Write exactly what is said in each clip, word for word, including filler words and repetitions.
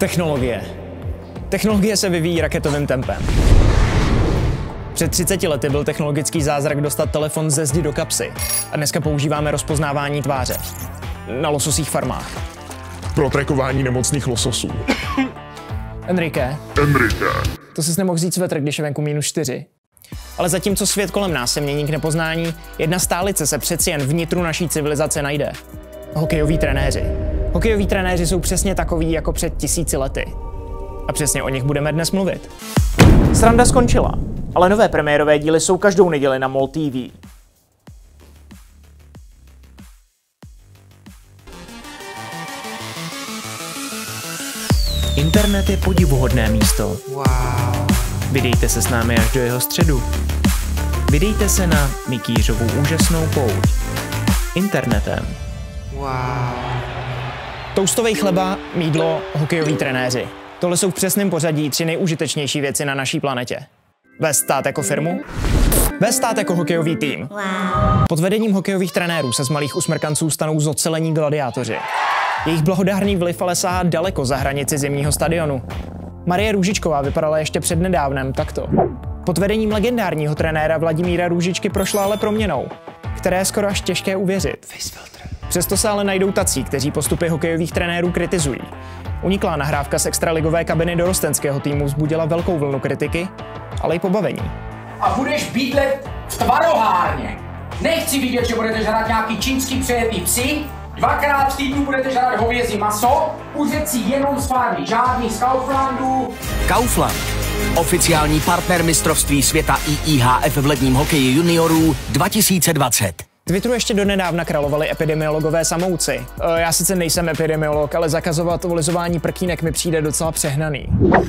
Technologie. Technologie se vyvíjí raketovým tempem. Před třiceti lety byl technologický zázrak dostat telefon ze zdi do kapsy. A dneska používáme rozpoznávání tváře. Na lososích farmách. Pro trackování nemocných lososů. Enrique. Enrique. To jsi nemohl říct svetr, když je venku minus čtyři. Ale zatímco svět kolem nás se mění k nepoznání, jedna stálice se přeci jen vnitru naší civilizace najde. Hokejoví trenéři. Hokejoví trenéři jsou přesně takoví jako před tisíci lety. A přesně o nich budeme dnes mluvit. Sranda skončila, ale nové premiérové díly jsou každou neděli na MOL T V. Internet je podivuhodné místo. Wow. Vydejte se s námi až do jeho středu. Vydejte se na Mikýřovu úžasnou pouť. Internetem. Wow. Toustový chleba, mýdlo, hokejoví trenéři. Tohle jsou v přesném pořadí tři nejužitečnější věci na naší planetě. Vést stát jako firmu, vést stát jako hokejový tým. Wow. Pod vedením hokejových trenérů se z malých usmrkanců stanou zocelení gladiátoři. Jejich blahodárný vliv ale sahá daleko za hranici zimního stadionu. Marie Růžičková vypadala ještě přednedávnem takto. Pod vedením legendárního trenéra Vladimíra Růžičky prošla ale proměnou, které je skoro až těžké uvěřit. Přesto se ale najdou tací, kteří postupy hokejových trenérů kritizují. Uniklá nahrávka z extraligové kabiny dorostenského týmu vzbudila velkou vlnu kritiky, ale i pobavení. A budeš bydlet v tvarohárně. Nechci vidět, že budete žrat nějaký čínský přejetý psy, dvakrát v týdnu budete žrat hovězí maso, užet si jenom z farmy, žádný z Kauflandu. Kaufland, oficiální partner mistrovství světa I I H F v ledním hokeji juniorů dva tisíce dvacet. Twitteru ještě donedávna královali epidemiologové samouci. E, já sice nejsem epidemiolog, ale zakazovat volizování prkínek mi přijde docela přehnaný.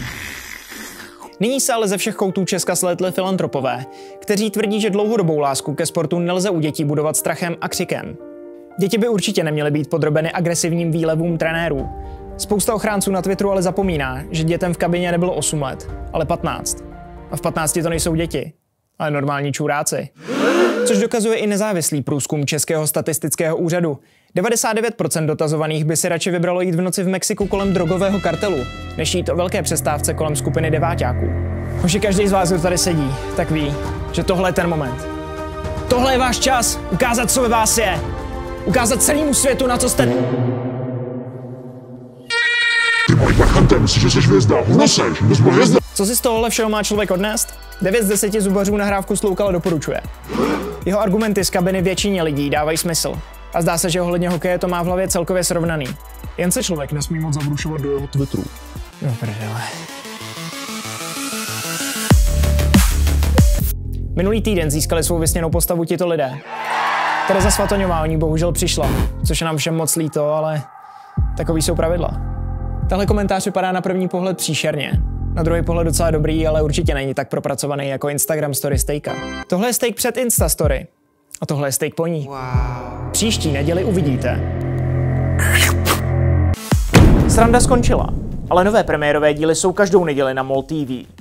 Nyní se ale ze všech koutů Česka slétli filantropové, kteří tvrdí, že dlouhodobou lásku ke sportu nelze u dětí budovat strachem a křikem. Děti by určitě neměly být podrobeny agresivním výlevům trenérů. Spousta ochránců na Twitteru ale zapomíná, že dětem v kabině nebylo osm let, ale patnáct. A v patnácti to nejsou děti, ale normální čuráci. Což dokazuje i nezávislý průzkum Českého statistického úřadu. devadesát devět procent dotazovaných by si radši vybralo jít v noci v Mexiku kolem drogového kartelu, než jít o velké přestávce kolem skupiny deváťáků. Už každý z vás, kdo tady sedí, tak ví, že tohle je ten moment. Tohle je váš čas ukázat, co ve vás je. Ukázat celému světu, na co jste... Ty malý parchante, myslíš, že jsi hvězda? Hůno seš, kdo jsi byl hvězda? Co si z tohohle všeho má člověk odnést? devět z deseti zubařů nahrávku sloukal doporučuje. Jeho argumenty z kabiny většině lidí dávají smysl. A zdá se, že ohledně hokeje to má v hlavě celkově srovnaný. Jen se člověk nesmí moc zabrušovat do jeho Twitteru. No prdele. Minulý týden získali svou vysněnou postavu tito lidé. Tereza Svatoňová o ní bohužel přišla, což je nám všem moc líto, ale takový jsou pravidla. Tahle komentář vypadá na první pohled příšerně. Na druhý pohled docela dobrý, ale určitě není tak propracovaný jako Instagram story Stejka. Tohle je steak před Insta story. A tohle je steak po ní. Wow. Příští neděli uvidíte. Sranda skončila, ale nové premiérové díly jsou každou neděli na MOL T V.